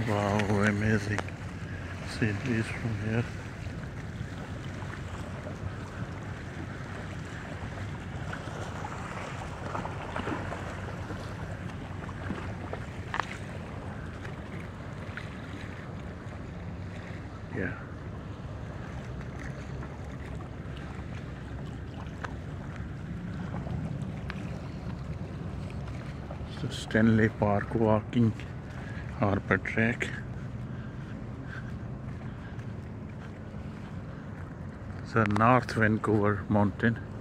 Wow, amazing sceneries from here. Yeah. So Stanley Park walking harbor track. The North Vancouver mountain.